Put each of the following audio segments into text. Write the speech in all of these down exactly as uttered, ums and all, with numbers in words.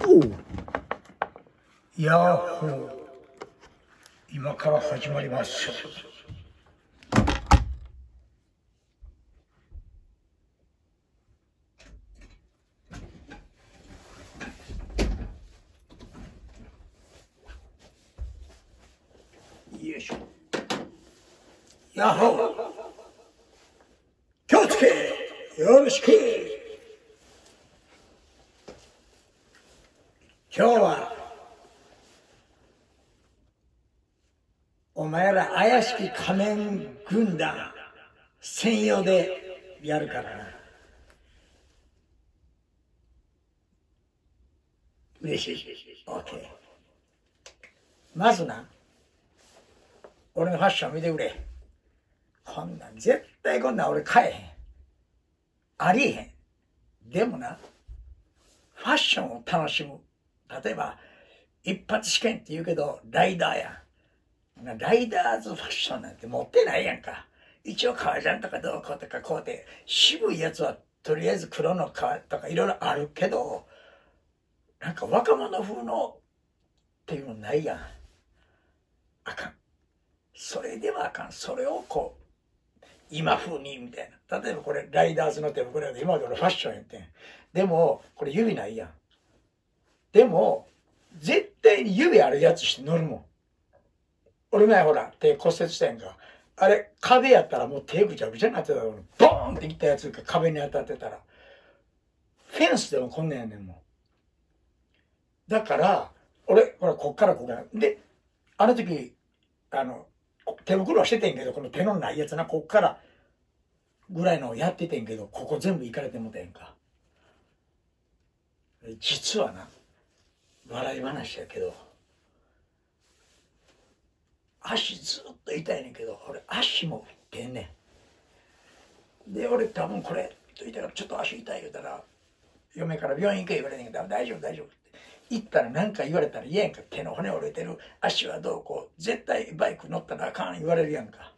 おう。ヤッホー。今から始まります。よいしょ。ヤッホー。気をつけ。よろしく。今日はお前ら怪しき仮面軍団専用でやるからな。嬉しい。 OK。 まずな、俺のファッション見てくれ。こんなん絶対こんなん俺買えへん。ありえへん。でもな、ファッションを楽しむ。例えば一発試験って言うけどライダーやん。ライダーズファッションなんて持ってないやんか。一応革ジャンとかどうこうとかこうで渋いやつはとりあえず黒の革とかいろいろあるけど、なんか若者風のっていうのないやん。あかん。それではあかん。それをこう今風にみたいな。例えばこれライダーズの手袋で今まで俺ファッションやってん。でもこれ指ないやん。でも絶対に指あるやつして乗るもん。俺前ほら手骨折したやんか。あれ壁やったらもう手ぐちゃぐちゃになってたの。ボーンっていったやつが壁に当たってたらフェンスでもこんなんやねんもん。だから俺ほらこっからここからで、あの時あの手袋はしててんけど、この手のないやつな、こっからぐらいのをやっててんけど、ここ全部いかれてもたやんか。実はな、笑い話やけど足ずっと痛いねんけど、俺足も振ってんねん。で俺多分これと言ったらちょっと足痛い言うたら嫁から病院行け言われてんけど、大丈夫大丈夫って言ったら何か言われたら嫌やんか。手の骨折れてる、足はどうこう、絶対バイク乗ったらあかん言われるやんか。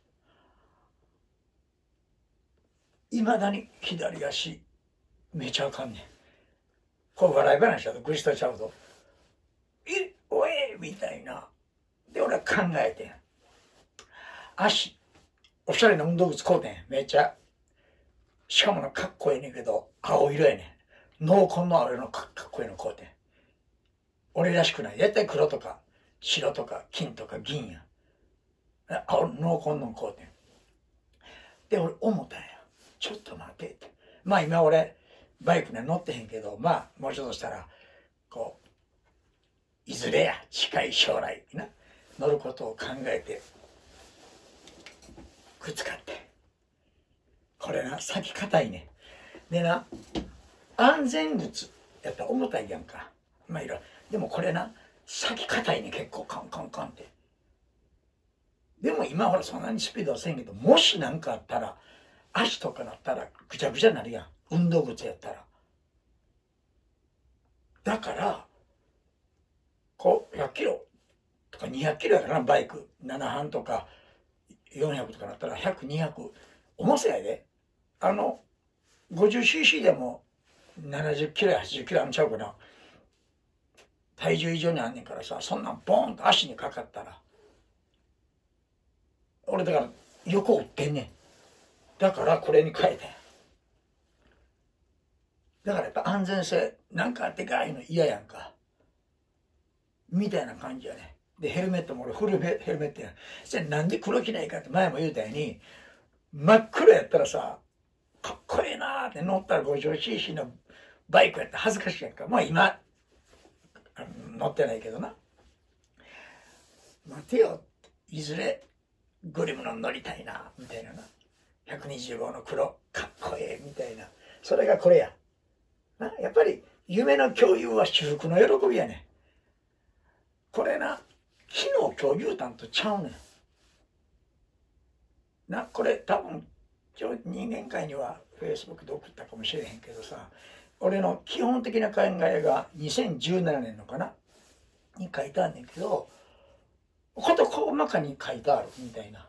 いまだに左足めちゃあかんねん。こう笑い話だとグシとちゃうと「えおえ」みたいな。で俺は考えてん。足おしゃれな運動靴買うてん。めっちゃしかもなかっこええねんけど青色やねん。濃紺の青色のかっこええの買うてん。俺らしくない。絶対黒とか白とか金とか銀や。青濃紺の買うてん。で俺思ったんや。ちょっと待てって。まあ今俺バイクには乗ってへんけど、まあもうちょっとしたらこういずれや近い将来な乗ることを考えて靴買って、これな先硬いね。でな安全靴やったら重たいやんか。まあいろでもこれな先硬いね、結構カンカンカンって。でも今ほらそんなにスピードはせんけど、もし何かあったら足とかなったらぐちゃぐちゃになるやん、運動靴やったら。だからこうひゃっキロとかにひゃっキロやからな、バイクななはんとかよんひゃくとかなったらひゃく、にひゃく重さやで。あの ごじゅうシーシー でもななじゅっキロやはちじゅっキロあんちゃうかな。体重以上にあんねんからさ、そんなんボーンと足にかかったら俺だから横打ってんねん。だからこれに変えてん。だからやっぱ安全性なんかあってかいの嫌やんかみたいな感じやね。でヘルメットも俺フルヘルメットやん。それなんで黒着ないかって前も言うたように、真っ黒やったらさかっこええなーって乗ったら ごじゅうシーシー のバイクやったら恥ずかしいやんか。まあ今乗ってないけどな。待てよ、いずれグリムの乗りたいなみたいなな。ひゃくにじゅうごの黒かっこええみたいな。それがこれやな。やっぱり夢の共有は至福の喜びやねん。これな昨日今日言うたんとちゃうねんな。これ多分今日人間界にはフェイスブックで送ったかもしれへんけどさ、俺の基本的な考えがにせんじゅうななねんのかなに書いてあんねんけど、事細かに書いてあるみたいな。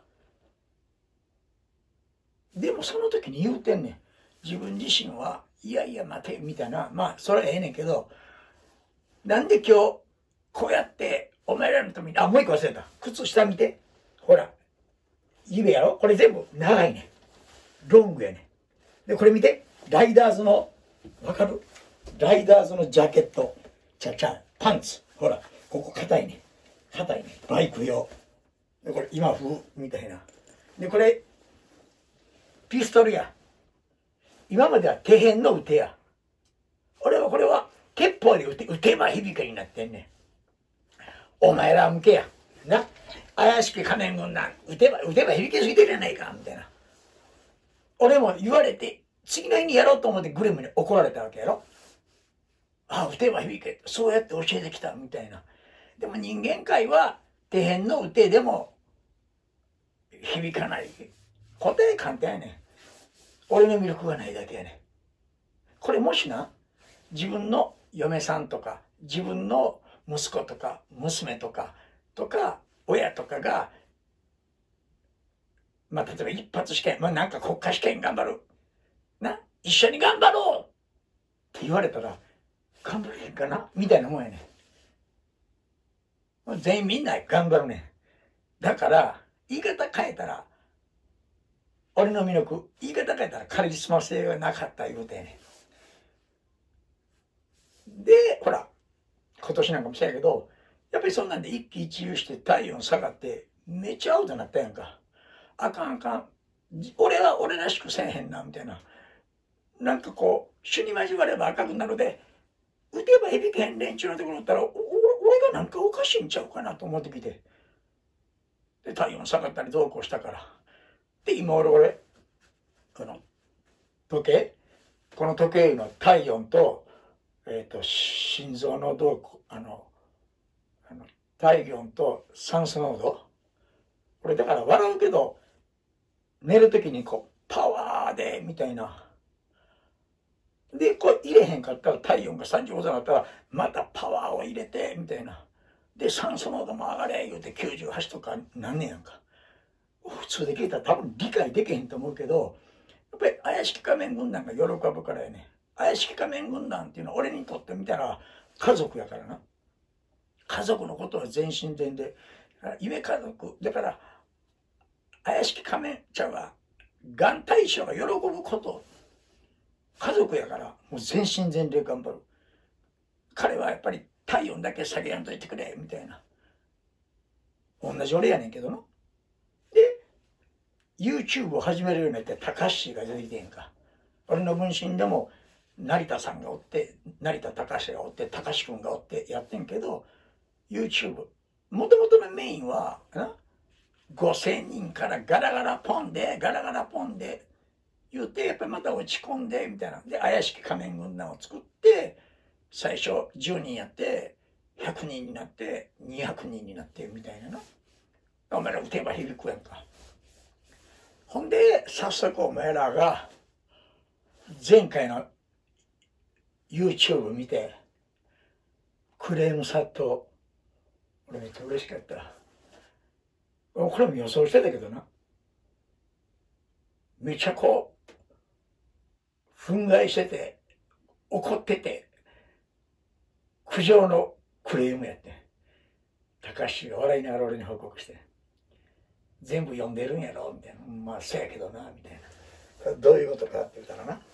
でもその時に言うてんねん。自分自身はいやいや待てみたいな。まあそれはええねんけど、 なんで今日、こうやって、お前らのために、あ、もう一個忘れた。靴下見て。ほら。指やろこれ全部長いね。ロングやね。で、これ見て。ライダーズの、わかる？ライダーズのジャケット。ちゃちゃ、パンツ。ほら、ここ硬いね。硬いね。バイク用。で、これ今風みたいな。で、これ、ピストルや。今までは手辺の腕や。俺はこれは、鉄砲で撃て、撃てば響けになってんねん。お前ら向けや。な。怪しき仮面軍団。撃てば、撃てば響けすぎてるやないか。みたいな。俺も言われて、次の日にやろうと思ってグレムに怒られたわけやろ。ああ、撃てば響け。そうやって教えてきた。みたいな。でも人間界は、手辺の撃てでも、響かない。答え簡単やねん。俺の魅力がないだけやねん。これもしな、自分の嫁さんとか、自分の息子とか、娘とか、とか、親とかが、まあ、例えば一発試験、まあ、なんか国家試験頑張る。な、一緒に頑張ろうって言われたら、頑張れへんかなみたいなもんやねん。全員みんな頑張るねん。だから、言い方変えたら、俺の魅力、言い方変えたらカリスマ性がなかった言うてやねん。で、ほら、今年なんかもそうやけど、やっぱりそんなんで一喜一憂して体温下がって、めっちゃアウトになったやんか。あかんあかん。俺は俺らしくせえへんな、みたいな。なんかこう、主に交われば赤くなるで、打てば響けへん連中のところだったら、お俺がなんかおかしいんちゃうかなと思ってきて。で、体温下がったりどうこうしたから。で、今俺、俺、この時計、この時計の体温と、えっと、心臓の動向、あの、あの体温と酸素濃度。これだから笑うけど、寝るときにこう、パワーで、みたいな。で、こう入れへんかったら体温がさんじゅうごどになったら、またパワーを入れて、みたいな。で、酸素濃度も上がれ、言うてきゅうじゅうはちとかなんねんやんか。普通で聞いたら多分理解できへんと思うけど、やっぱり怪しき仮面軍団が喜ぶからやね。怪しき仮面軍団っていうのは俺にとってみたら家族やからな。家族のことは全身全霊。夢家族。だから、怪しき仮面ちゃうわ。がん対象が喜ぶこと。家族やから、もう全身全霊頑張る。彼はやっぱり体温だけ下げやんといてくれ、みたいな。同じ俺やねんけどな。で、YouTube を始めるようになって、たかしが出てきてんか。俺の分身でも、成田さんがおって、成田隆がおって、隆くんがおってやってんけど、YouTube、もともとのメインは、なごせんにんからガラガラポンで、ガラガラポンで、言うて、やっぱりまた落ち込んで、みたいな。で、怪しき仮面軍団を作って、最初じゅうにんやって、ひゃくにんになって、にひゃくにんになって、みたいなな。お前ら打てば響くやんか。ほんで、早速お前らが、前回の YouTube 見て、クレーム殺到。俺めっちゃ嬉しかった。これも予想してたけどな。めっちゃこう、憤慨してて、怒ってて、苦情のクレームやって。高橋が笑いながら俺に報告して。全部読んでるんやろみたいな。まあ、そうやけどな、みたいな。どういうことかって言ったらな。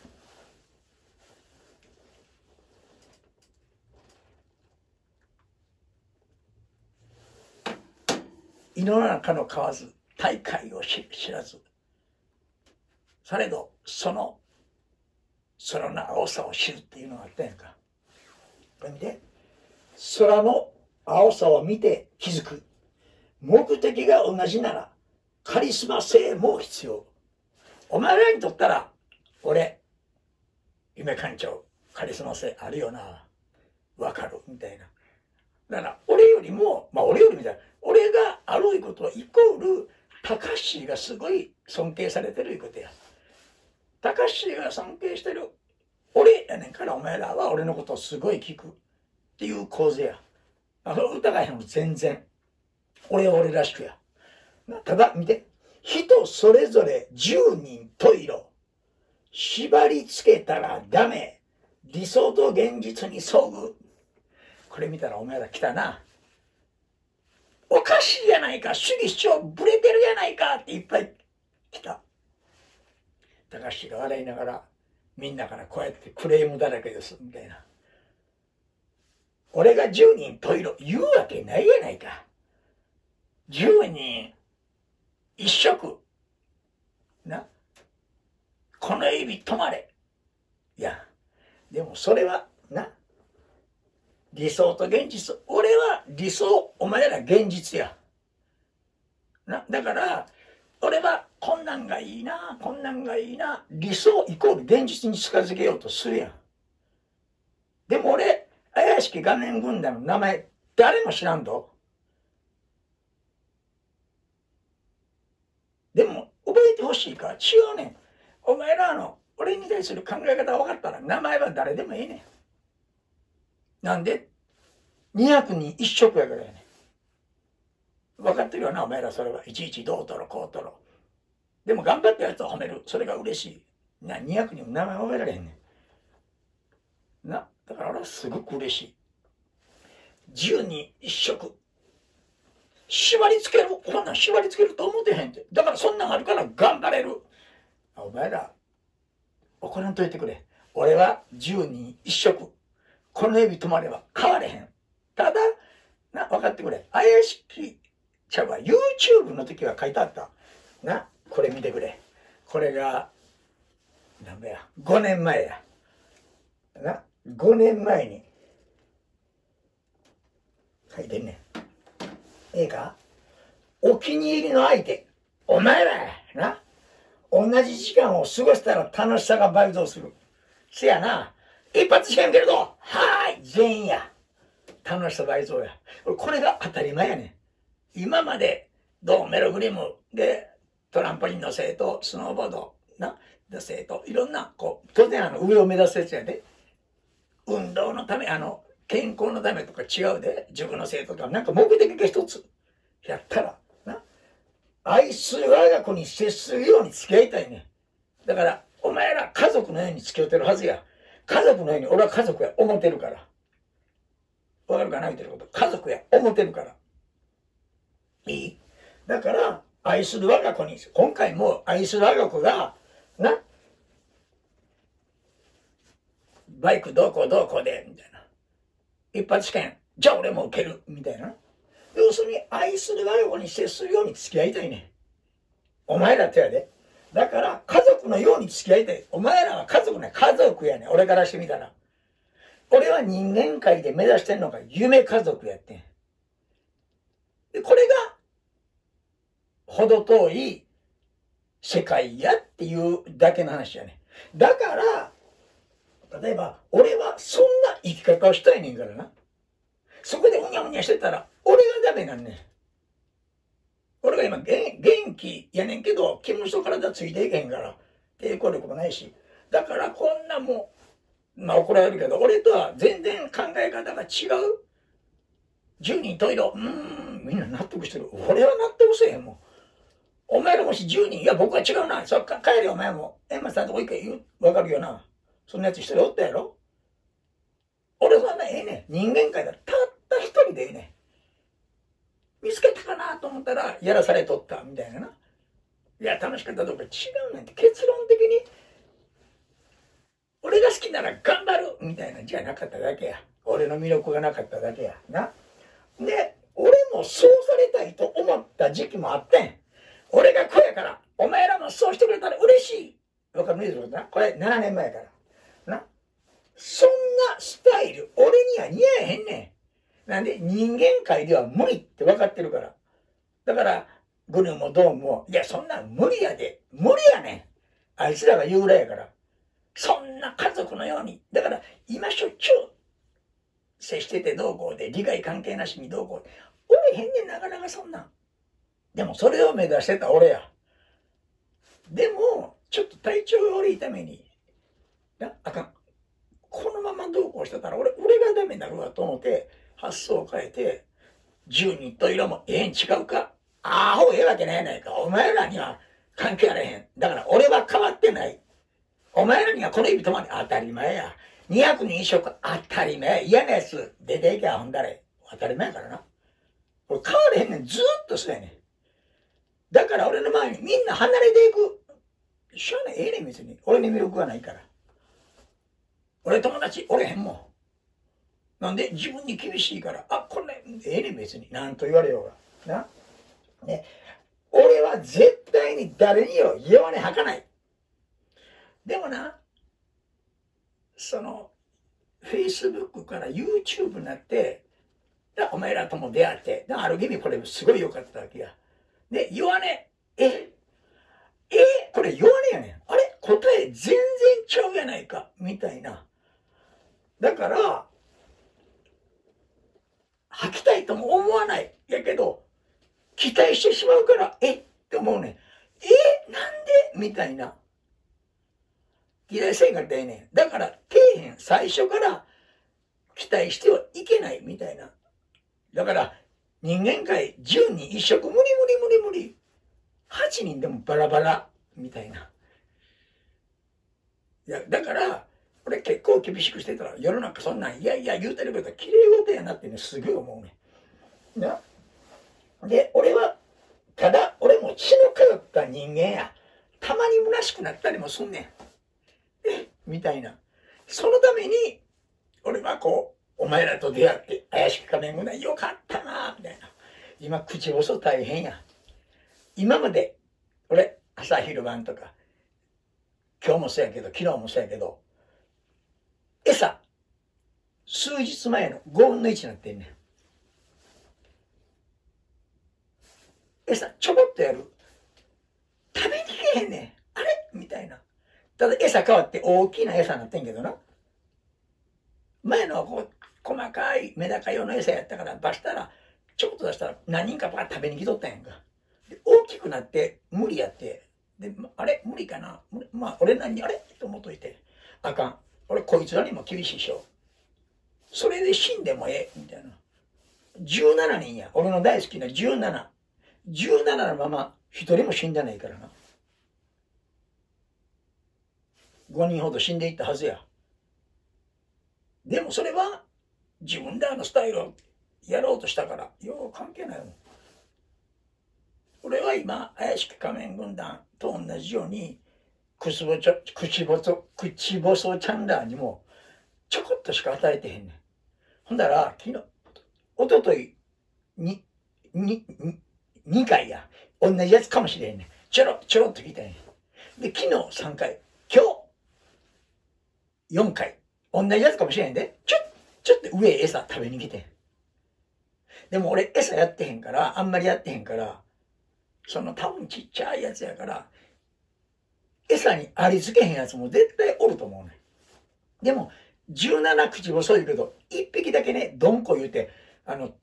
井の中の蛙、大海を知らず。されど、その、空の青さを知るっていうのがあったやんか。これ見て。空の青さを見て気づく。目的が同じなら、カリスマ性も必要。お前らにとったら、俺、夢館長、カリスマ性あるよな。わかるみたいな。だから、俺よりも、まあ俺よりみたいな。俺があろういうことはイコール、高橋がすごい尊敬されてるいうことや。高橋が尊敬してる。俺やねんからお前らは俺のことをすごい聞く。っていう構図や。あの疑いへんの全然。俺は俺らしくや。ただ、見て。人それぞれ十人十色。縛り付けたらダメ。理想と現実に遭遇。 これ見たらお前ら来たな。おかしいやないか、主義主張ブレてるやないかっていっぱい来た。高橋が笑いながら、みんなからこうやってクレームだらけですみたいな。俺がじゅうにん十色言うわけないやないか。じゅうにん一色な、この指止まれ。いやでもそれはな、理想と現実。俺は理想、お前ら現実やな。だから俺はこんなんがいいな、こんなんがいいな、理想イコール現実に近づけようとするやん。でも俺、怪しき画面軍団の名前誰も知らんと。でも覚えてほしいから、違うねん。お前らの俺に対する考え方分かったら名前は誰でもいいねん。なんでにひゃくにん一色やからやねん。分かってるよな、お前らそれは。いちいちどうとろこうとろ。でも頑張ったやつを褒める。それが嬉しい。な、にひゃくにんも名前覚えられへんねん。な、だから俺はすごく嬉しい。じゅうにん一色。縛り付ける。こんなん縛り付けると思ってへんって。だからそんなんあるから頑張れる。お前ら、怒らんといてくれ。俺はじゅうにん一色。この指止まれば変われへん。ただ、な、分かってくれ。怪しき、ちゃうわ、YouTube の時は書いてあった。な、これ見てくれ。これが、なんだや、ごねんまえや。な、ごねんまえに、書いてんねん。ええか、お気に入りの相手、お前らやな。同じ時間を過ごしたら楽しさが倍増する。せやな。一発しかんけれど、はーい、全員や。楽しさ倍増や。これが当たり前やねん。今まで、どうメログリムで、トランポリンの生徒、スノーボード、な、の生徒、いろんな、こう、当然あの、上を目指すやつやで。運動のため、あの、健康のためとか違うで。塾の生徒とか、なんか目的が一つ。やったら、な。愛する我が子に接するように付き合いたいね。だから、お前ら家族のように付き合ってるはずや。家族のように俺は家族や思ってるから。わかるかな言ってること。家族や思ってるから。いい？だから、愛する我が子に、今回も愛する我が子が、な、バイクどうこうどうこうで、みたいな。一発試験、じゃあ俺も受ける、みたいな。要するに、愛する我が子に接するように付き合いたいね。お前らってやで。だから、家族のように付き合いたい。お前らは家族ね、家族やね。俺からしてみたら。俺は人間界で目指してんのが夢家族やってん。で、これが、ほど遠い世界やっていうだけの話やね。だから、例えば、俺はそんな生き方をしたいねんからな。そこでうにゃうにゃしてたら、俺がダメなんねん。俺が今元、元気やねんけど、気持ちと体ついていけへんから、抵抗力もないし。だからこんなもう、まあ怒られるけど、俺とは全然考え方が違う。じゅうにん十色、うーん、みんな納得してる。俺は納得せえへんもん。お前らもしじゅうにん、いや僕は違うな。そっか、帰れお前も。エンマさんとこ行け言う、わかるよな。そんなやつ一人おったやろ。俺そんなええねん。人間界だ。たった一人でええねん。見つけたかなと思ったら、やらされとった、みたいなな。いや、楽しかったとか違うねんって、結論的に、俺が好きなら頑張るみたいなんじゃなかっただけや。俺の魅力がなかっただけや。な。で、俺もそうされたいと思った時期もあってん。俺が子やから、お前らもそうしてくれたら嬉しい。わかるな。これななねんまえから。な。そんなスタイル、俺には似合えへんねん。なんで、人間界では無理って分かってるから。だから、グルもドームも、いや、そんなん無理やで。無理やねん。あいつらが言うぐらいやから。そんな家族のように。だから、今しょっちゅう、接しててどうこうで、利害関係なしにどうこうで。おれへんねん、なかなかそんなん。でも、それを目指してた俺や。でも、ちょっと体調が悪いために、な、あかん。このままどうこうしてたら、俺、俺がダメになるわと思って、発想を変えて、じゅうにん十色もええん違うか。ああ、ほうええわけないやないか。お前らには関係あれへん。だから俺は変わってない。お前らにはこの指止まり当たり前や。 にひゃくにん一食当たり前。嫌なやつ出ていけばほんだれ。当たり前やからな。これ変われへんねん。ずーっとそうやねん。だから俺の前にみんな離れていく。しゃあない。ええねん別に。俺に魅力がないから。俺友達おれへんもん。なんで自分に厳しいから。あ、これええねん別に。なんと言われようが。な。ね。俺は絶対に誰によ弱音吐かない。でもな、その、Facebook から YouTube になって、お前らとも出会って、ある意味これすごい良かったわけや。で、弱音、え、え、これ弱音やねん。あれ答え全然ちゃうやないか。みたいな。だから、吐きたいとも思わない。やけど、期待してしまうから、えって思うねん。えなんでみたいな。期待せんかったらええねん。だから、底辺、最初から期待してはいけないみたいな。だから、人間界じゅうにん一食無理無理無理無理。はちにんでもバラバラみたいな。いや、だから、俺結構厳しくしてたら、世の中そんなん、いやいや言うてること綺麗事やなってね、すごい思うね。な。で、俺は、ただ、俺も血の通った人間や。たまに虚しくなったりもすんねん。えみたいな。そのために、俺はこう、お前らと出会って、怪しき仮面ぐらいよかったなみたいな。今、口細大変や。今まで、俺、朝昼晩とか、今日もそうやけど、昨日もそうやけど、餌、数日前のごぶんのいちになってんねん。餌、ちょこっとやる。食べにけへんねん。あれみたいな。ただ餌変わって大きな餌になってんけどな。前のはこう、細かいメダカ用の餌やったから、出したら、ちょこっと出したら何人かば食べに来とったんやんか。で大きくなって無理やって。で、あれ無理かなまあ、俺何あれと思っといて。あかん。俺こいつらにも厳しいしょ。それで死んでもええ。みたいな。じゅうななにんや。俺の大好きなじゅうなな。じゅうななのまま一人も死んでないからな。ごにんほど死んでいったはずや。でもそれは自分らのスタイルをやろうとしたから、よう関係ないもん。俺は今、怪しき仮面軍団と同じように、口ぼちょ、口ぼそ、口細チャンラーにもちょこっとしか与えてへんねん。ほんだら、昨日、おととい、に、に、にかいや。同じやつかもしれへんねん。ちょろ、ちょろっと聞いたんや。で、昨日さんかい。今日、よんかい。同じやつかもしれへんで。ちょ、ちょっと上餌食べに来てん。でも俺餌やってへんから、あんまりやってへんから、その多分ちっちゃいやつやから、餌にありつけへんやつも絶対おると思うねん。でも、じゅうなな口細いけど、いっぴきだけね、どんこ言うて、あの、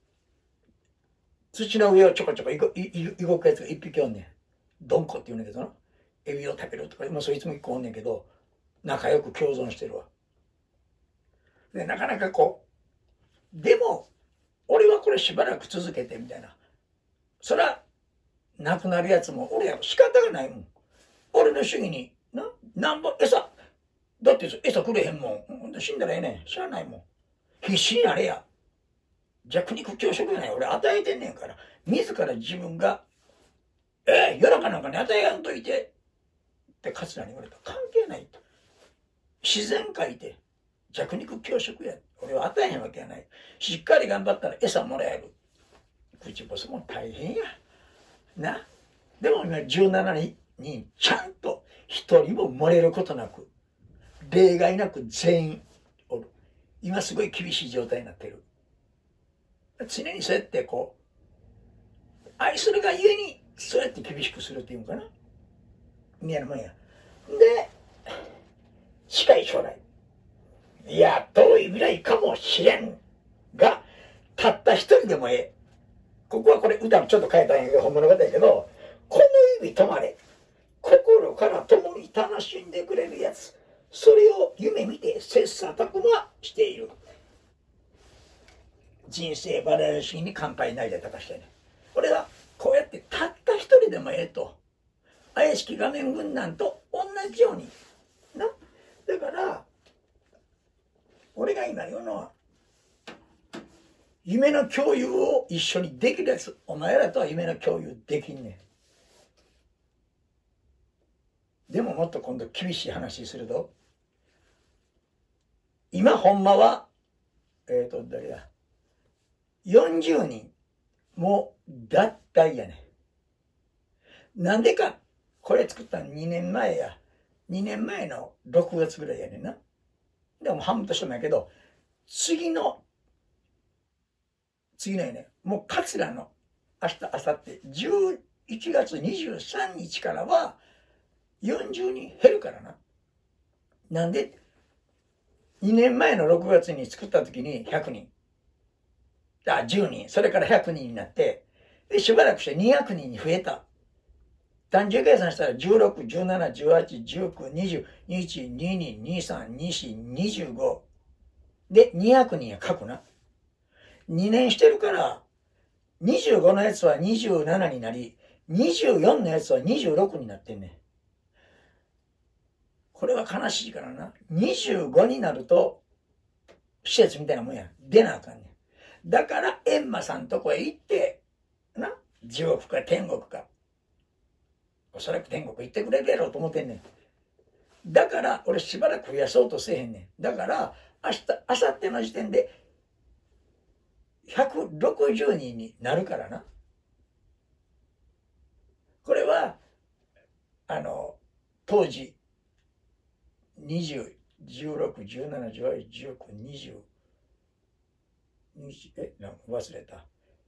土の上をちょこちょこ動くやつがいっぴきおんねん。どんこって言うんだけどな。エビを食べるとか、まあそいつもいっこおんねんけど、仲良く共存してるわ。で、なかなかこう、でも、俺はこれしばらく続けてみたいな。そら、亡くなるやつも俺や仕方がないもん。俺の主義に、な、なんぼ、餌、だって餌くれへんもん。死んだらええねん。知らないもん。必死になれや。弱肉強食やない。俺与えてんねんから。自ら自分が、ええー、夜中なんかに与えやんといて。って桂に言われた。関係ないと。自然界で弱肉強食や。俺は与えへんわけやない。しっかり頑張ったら餌もらえる。口ボスも大変や。な。でも今じゅうななにんちゃんと一人も漏れることなく、例外なく全員おる。今すごい厳しい状態になってる。常にそうやってこう、愛するがゆえに、そうやって厳しくするっていうのかな。みたいなもんや。で、近い将来。いや、遠い未来かもしれんが、たった一人でもええ。ここはこれ歌ちょっと変えたんやけど、本物語やけど、この指止まれ。心から共に楽しんでくれるやつ。それを夢見て切磋琢磨している。人生バラエティに乾杯なりだったかしてね。俺はこうやってたった一人でもええと。怪しき画面軍団と同じように。な。だから、 俺が今言うのは、夢の共有を一緒にできるやつ、お前らとは夢の共有できんねん。でももっと今度厳しい話すると、今ほんまは、えっと、誰だ、よんじゅうにんもう脱退やねん。なんでか、これ作ったのにねんまえや。にねんまえのろくがつぐらいやねんな。でも半年もやけど、次の、次のやね、もう桂の明日、明後日、じゅういちがつにじゅうさんにちからはよんじゅうにん減るからな。なんで、にねんまえのろくがつに作った時にひゃくにん。あ、じゅうにん。それからひゃくにんになって、で、しばらくしてにひゃくにんに増えた。単純計算したらじゅうろく、じゅうなな、じゅうはち、じゅうきゅう、にじゅう、にじゅういち、にじゅうに、にじゅうさん、にじゅうよん、にじゅうご。で、にひゃくにんや書くな。にねんしてるから、にじゅうごのやつはにじゅうななになり、にじゅうよんのやつはにじゅうろくになってんねん。これは悲しいからな。にじゅうごになると、施設みたいなもんや。出なあかんねん。だから、閻魔さんとこへ行って、な、地獄か天国か。おそらく天国行ってくれるやろうと思ってんねん。だから、俺しばらく増やそうとせえへんねん。だから、明日、明後日の時点で、ひゃくろくじゅうにんになるからな。これは、あの、当時、にじゅう、じゅうろく、じゅうなな、じゅうはち、じゅうきゅう、にじゅう、にじゅう、え、なんか忘れた。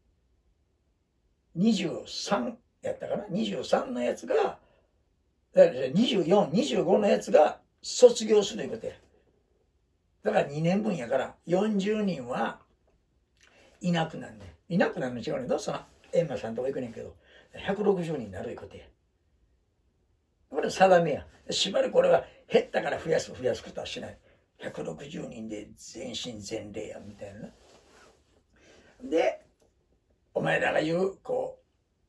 にじゅうさんやったかな ?にじゅうさん のやつが、にじゅうよん、にじゅうごのやつが卒業するいうことや。だからにねんぶんやから、よんじゅうにんはいなくなるね。いなくなるの違うねんど、その、閻魔さんとこ行くねんけど、ひゃくろくじゅうにんになるいうことや。これ定めや。しばらく俺は減ったから増やす増やすことはしない。ひゃくろくじゅうにんで全身全霊や、みたいな。で、お前らが言う、こ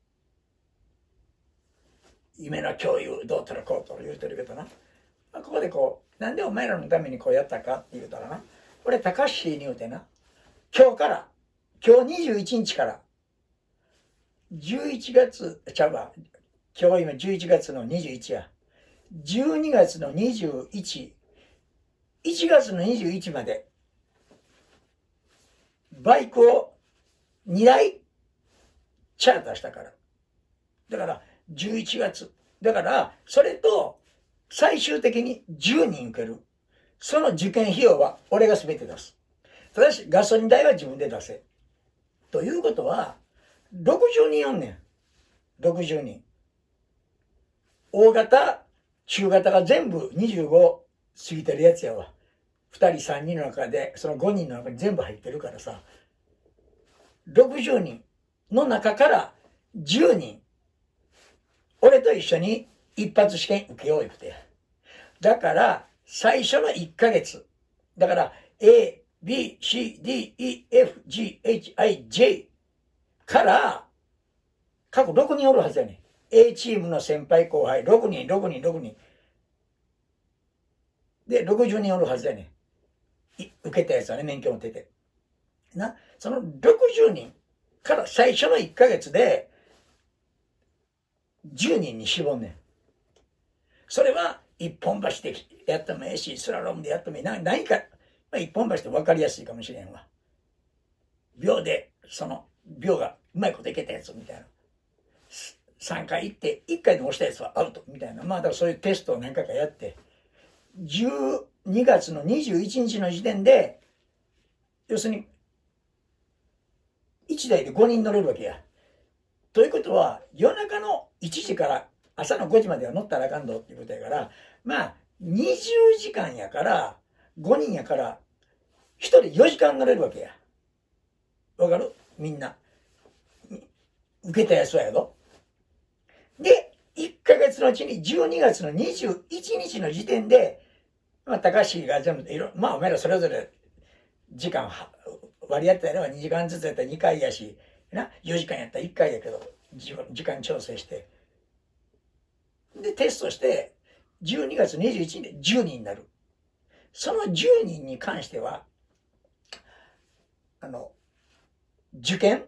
う、夢の共有、どうとらこうとら言うてるけどな。ここでこう、なんでお前らのためにこうやったかって言うたらな。俺、高橋に言うてな、今日から、今日にじゅういちにちから、じゅういちがつ、ちゃうわ、今日今じゅういちがつのにじゅういちや。じゅうにがつのにじゅういち、いちがつのにじゅういちまで、バイクをにだいチャーターしたから。だから、じゅういちがつ。だから、それと、最終的にじゅうにん受ける。その受験費用は俺が全て出す。ただし、ガソリン代は自分で出せ。ということは、ろくじゅうにんおんねん。ろくじゅうにん。大型、中型が全部にじゅうご過ぎてるやつやわ。ふたりさんにんの中で、そのごにんの中に全部入ってるからさ。ろくじゅうにんの中からじゅうにん。俺と一緒に一発試験受けよういうことや。だから、最初のいっかげつ。だから、A、B、C、D、E、F、G、H、I、J から、過去ろくにんおるはずやねん。A チームの先輩後輩、ろくにん、ろくにん、ろくにん。で、ろくじゅうにんおるはずやねん。受けたやつはね、免許持ってて。な、そのろくじゅうにんから最初のいっかげつで、じゅうにんに絞んねん。それは、一本橋でやってもええし、スラロームでやってもいい。な何か、まあ、一本橋って分かりやすいかもしれんわ。秒で、その、秒がうまいこといけたやつみたいな。さんかい行って、いっかいでも押したやつはアウトみたいな。まあ、だからそういうテストを何回かやって、じゅうにがつのにじゅういちにちの時点で、要するに、いちだいでごにん乗れるわけや。ということは、夜中のいちじから朝のごじまでは乗ったらあかんどっていうことやから、まあ、にじゅうじかんやから、ごにんやから、ひとりよじかん乗れるわけや。わかる？みんな。受けたやつはやろ。で、いっかげつのうちにじゅうにがつのにじゅういちにちの時点で、まあ、高橋が全部いろ、まあ、お前らそれぞれ時間割り当てたらにじかんずつやったらにかいやし、な、よじかんやったらいっかいやけど、時間調整して。で、テストして、じゅうにがつにじゅういちにちでじゅうにんになる。 そのじゅうにんに関しては、あの、受験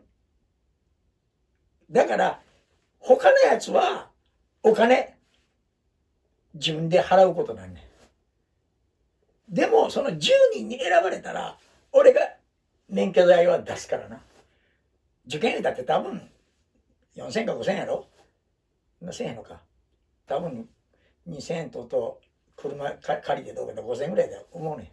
だから、他のやつは、お金、自分で払うことなんねん。でも、そのじゅうにんに選ばれたら、俺が免許代は出すからな。受験だって多分、よんせんかごせんやろせんやのか。多分、にせんえんとと、車借りてどうかでごせんえんぐらいだと思うねん。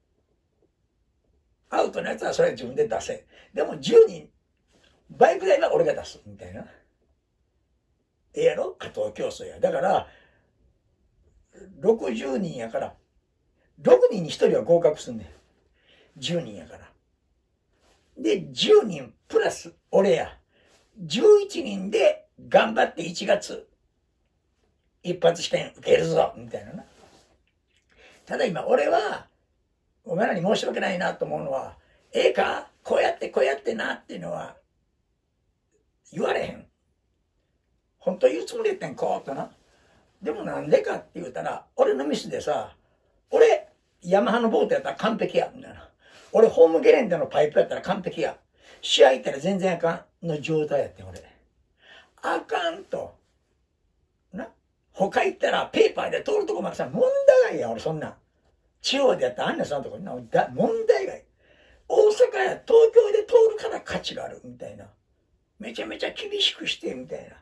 アウトのやつはそれ自分で出せ。でもじゅうにん、バイク代は俺が出す。みたいな。ええやろ加藤競争や。だから、ろくじゅうにんやから、ろくにんにひとりは合格すんねん。じゅうにんやから。で、じゅうにんプラス俺や。じゅういちにんで頑張っていちがつ、一発試験受けるぞみたいなな。ただ今俺は、お前らに申し訳ないなと思うのは、ええかこうやってこうやってなっていうのは、言われへん。本当言うつもりやってん、こうとな。でもなんでかって言うたら、俺のミスでさ、俺、ヤマハのボートやったら完璧や、みたいな。俺、ホームゲレンデのパイプやったら完璧や。試合行ったら全然あかんの状態やってん、俺。あかんと。な。他行ったらペーパーで通るとこまでさ、問題外や、俺そんなん。地方でやったらあんなそんなとこにな、だ問題外。大阪や東京で通るから価値がある、みたいな。めちゃめちゃ厳しくして、みたいな。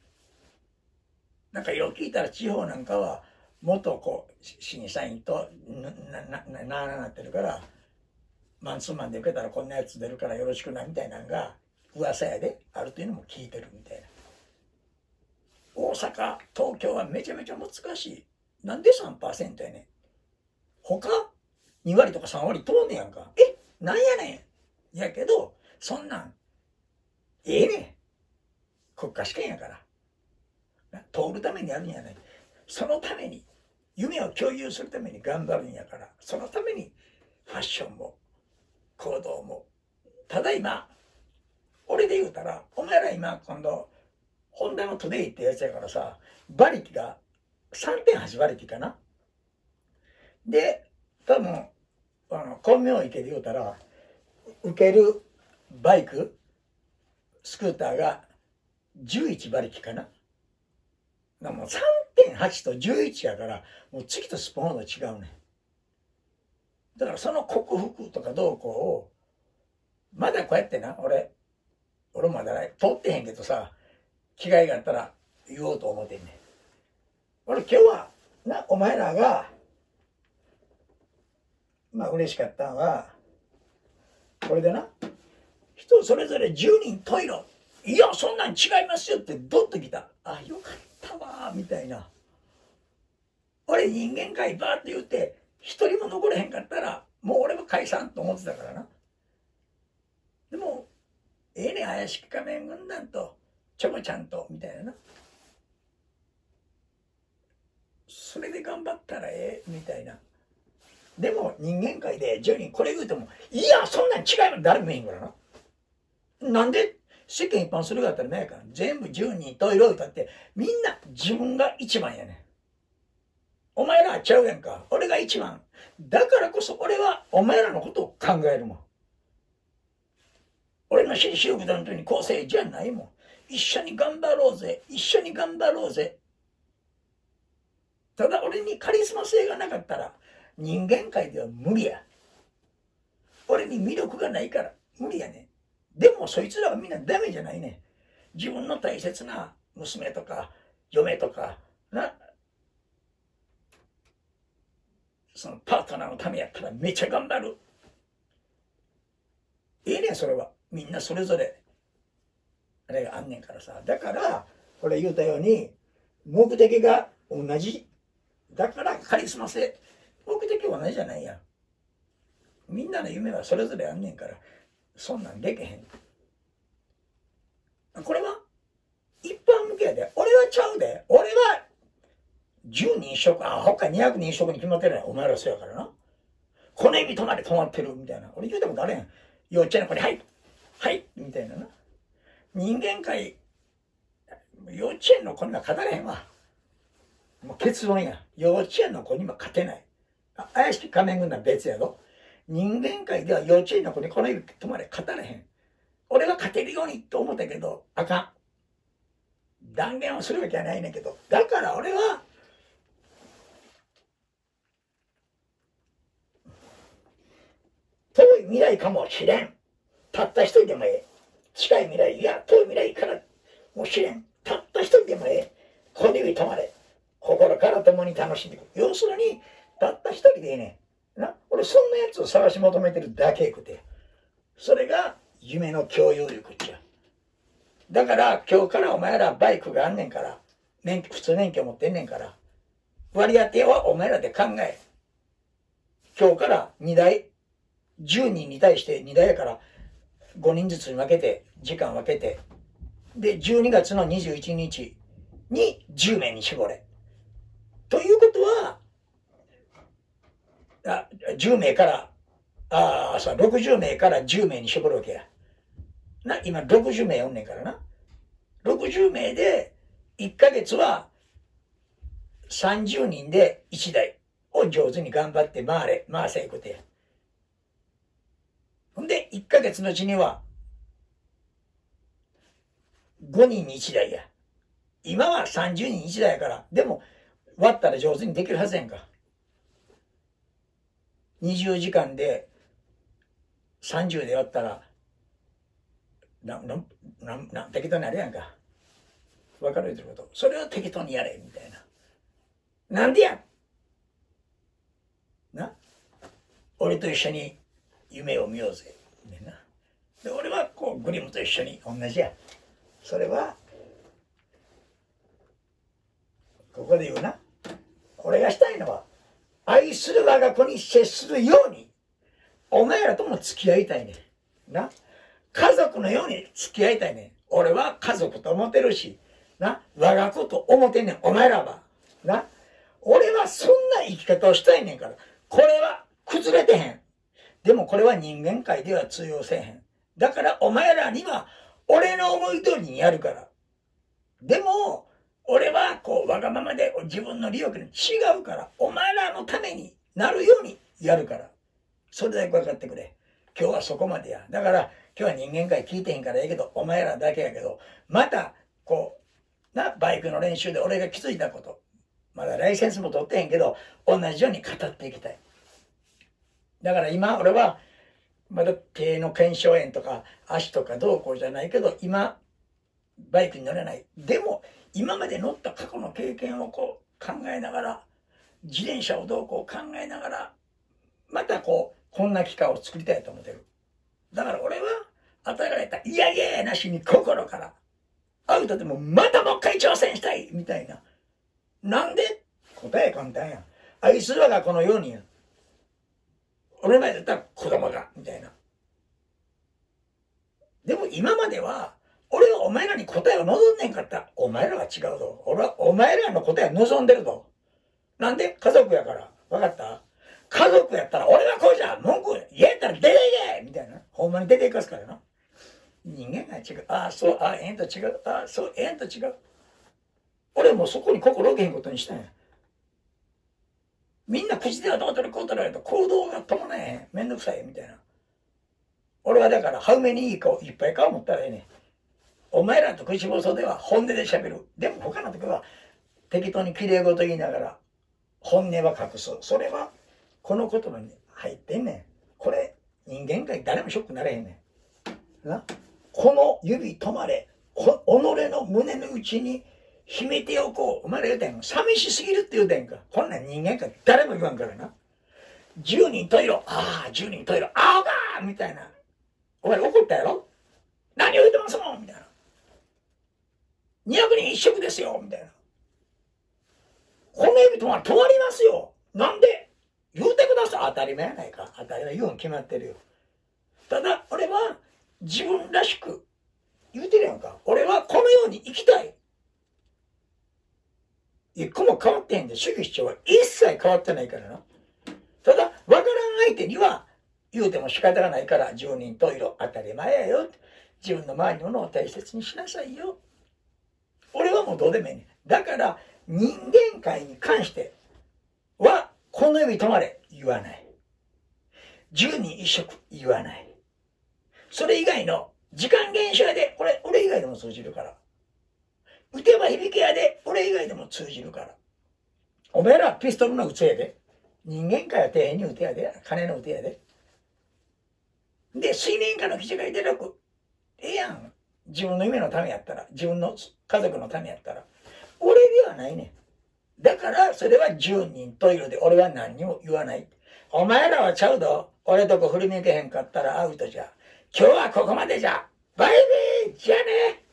なんかよく聞いたら地方なんかは、元こう、審査員とな、な、な、な、な、なってるから、マンツーマンで受けたらこんなやつ出るからよろしくな、みたいなのが、噂やで、あるというのも聞いてるみたいな。大阪、東京はめちゃめちゃ難しい。なんで さんパーセント やねん。他に割とかさん割通んねやんか。えなんやねん。やけど、そんなん、ええねん。国家試験やから。通るためにやるんやない。そのために、夢を共有するために頑張るんやから、そのためにファッションも行動も。ただ今、俺で言うたら、お前ら今今度、ホンダのトゥデイってやつやからさ、馬力が さんてんはち 馬力かな。で、多分、あの、光明池で言うたら、受けるバイク、スクーターがじゅういち馬力かな。もう さんてんはち とじゅういちやから、もう月とスポーンの違うねん。だからその克服とかどうこうを、まだこうやってな、俺、俺まだ通ってへんけどさ、機会があったら言おうと思ってんねん。俺今日は、な、お前らが、まあ嬉しかったのは、これでな、人それぞれじゅうにんトイレ、いや、そんなん違いますよってドッときた。あ、よかったわ、みたいな。俺人間界バーって言って、一人も残れへんかったら、もう俺も解散と思ってたからな。でも、ええねん、怪しき仮面軍団と、ちょもちゃんと、みたいなな。それで頑張ったらええ、みたいな。でも人間界でじゅうにんこれ言うても、いや、そんなん違います誰もいへんからな。なんで世間一般するが当たり前やから。全部じゅうにんといろいろ歌って、みんな自分が一番やねん。お前らはちゃうやんか。俺が一番。だからこそ俺はお前らのことを考えるもん。俺の新種団とに構成じゃないもん。一緒に頑張ろうぜ。一緒に頑張ろうぜ。ただ俺にカリスマ性がなかったら人間界では無理や。俺に魅力がないから無理やねん。でもそいつらはみんなダメじゃないねん。自分の大切な娘とか嫁とかな、そのパートナーのためやったらめっちゃ頑張る。ええねんそれは。みんなそれぞれあれがあんねんからさ。だからこれ言うたように目的が同じだからカリスマ性。目的は同じじゃないやん。みんなの夢はそれぞれあんねんからそんなんでけへん。これは一般向けやで。俺はちゃうで。俺はじゅうにん一色、あ、他にひゃくにん一色に決まってない。お前らそうやからな。この指止まれ止まってるみたいな。俺言うても誰やん。幼稚園の子に、はい、はい、みたいなな。人間界、幼稚園の子には勝たれへんわ。もう結論や。幼稚園の子には勝てない。 怪しき仮面軍団は別やろ。人間界では幼稚園の子にこの指止まれ勝たれへん。俺は勝てるようにと思ったけど、あかん。断言をするわけはないねんけど、だから俺は、遠い未来かもしれん。たった一人でもええ。近い未来、いや、遠い未来からもしれん。たった一人でもええ。この指止まれ。心から共に楽しんでいく。要するに、たった一人でええねん。な、俺そんなやつを探し求めてるだけくて。それが夢の共有力っちゃ。だから今日からお前らバイクがあんねんから、免許、普通免許持ってんねんから、割り当てはお前らで考え。今日からにだい、じゅうにんに対してにだいやからごにんずつに分けて、時間分けて、で、じゅうにがつのにじゅういちにちにじゅうめいに絞れ。ということは、あじゅうめいから、ああ、そう、ろくじゅうめいからじゅうめいに絞るわけや。な、今ろくじゅうめいおんねんからな。ろくじゅうめいでいっかげつはさんじゅうにんでいちだいを上手に頑張って回れ、回せいくことや。ほんで、いっかげつのうちにはごにんにいちだいや。今はさんじゅうにんにいちだいやから、でも割ったら上手にできるはずやんか。にじゅうじかんでさんじゅうで割ったら、な、な、な、な、適当になるやんか。わかる言ってること。それを適当にやれ、みたいな。なんでやな。俺と一緒に夢を見ようぜ。みたいな。で、俺はこう、グリムと一緒に同じや。それは、ここで言うな。俺がしたいのは、愛する我が子に接するように、お前らとも付き合いたいねん。な。家族のように付き合いたいねん。俺は家族と思ってるし、な。我が子と思ってんねん。お前らは。な。俺はそんな生き方をしたいねんから。これは崩れてへん。でもこれは人間界では通用せえへん。だからお前らには俺の思い通りにやるから。でも、俺はこうわがままで自分の利欲に違うから、お前らのためになるようにやるから。それだけ分かってくれ。今日はそこまでや。だから今日は人間界聞いてへんからええけど、お前らだけやけど、またこう、な、バイクの練習で俺が気づいたこと。まだライセンスも取ってへんけど、同じように語っていきたい。だから今俺は、まだ手の腱鞘炎とか足とかどうこうじゃないけど、今、バイクに乗れない。でも、今まで乗った過去の経験をこう考えながら、自転車をどうこう考えながら、またこう、こんな機会を作りたいと思ってる。だから俺は、与えられたいやいやなしに心から、アウトでもまたもう一回挑戦したいみたいな。なんで答え簡単やん。愛する我がこのようにやん。俺の前だったら子供が、みたいな。でも今までは、俺はお前らに答えを望んでんかった。お前らは違うぞ。俺はお前らの答えを望んでるぞ。なんで家族やから。わかった？家族やったら俺はこうじゃ文句言えたら出ていけみたいな。ほんまに出ていかすからな。人間が違う。ああ、そう、ああ、ええんと違う。ああ、そう、ええんと違う。俺もそこに心置けへんことにしたんや。みんな口ではどうとるこうとるやと行動が伴えへん。めんどくさいみたいな。俺はだから、ハウメにいい顔、いっぱい顔持ったらええねん。お前らと口放送では本音で喋る。でも他の時は適当に綺麗事言いながら本音は隠す。それはこの言葉に入ってんねん。これ人間界誰もショックなれへんねん。な。この指止まれ。己の胸の内に秘めておこう。お前ら言うたやん。寂しすぎるって言うたやんか。こんなん人間界誰も言わんからな。じゅうにんトイレ。ああ、じゅうにんトイレ。あおかーみたいな。お前怒ったやろ？何を言うてますもんみたいな。にひゃくにん一色ですよみたいな。この指止まり止まりますよ。なんで言うてください。当たり前やないか。当たり前言うん決まってるよ。ただ、俺は自分らしく言うてるやんか。俺はこのように生きたい。一個も変わってへんで、主義主張は一切変わってないからな。ただ、わからん相手には言うても仕方がないから、じゅうにんトイレ当たり前やよ。自分の周りのものを大切にしなさいよ。俺はもうどうでもいいねん。だから、人間界に関しては、 この指止まれ、言わない。じゅうにん一食、言わない。それ以外の時間厳守やで、俺、俺以外でも通じるから。撃てば響けやで、俺以外でも通じるから。お前らピストルの撃つやで。人間界は底辺に撃てやで。金の撃てやで。で、水面下の記事がいてなく、ええやん。自分の夢のためやったら、自分の家族のためやったら。俺ではないねん。だから、それはじゅうにんトイレで俺は何にも言わない。お前らはちゃうど。俺とこ振り向けへんかったらアウトじゃ。今日はここまでじゃ。バイビーじゃあね。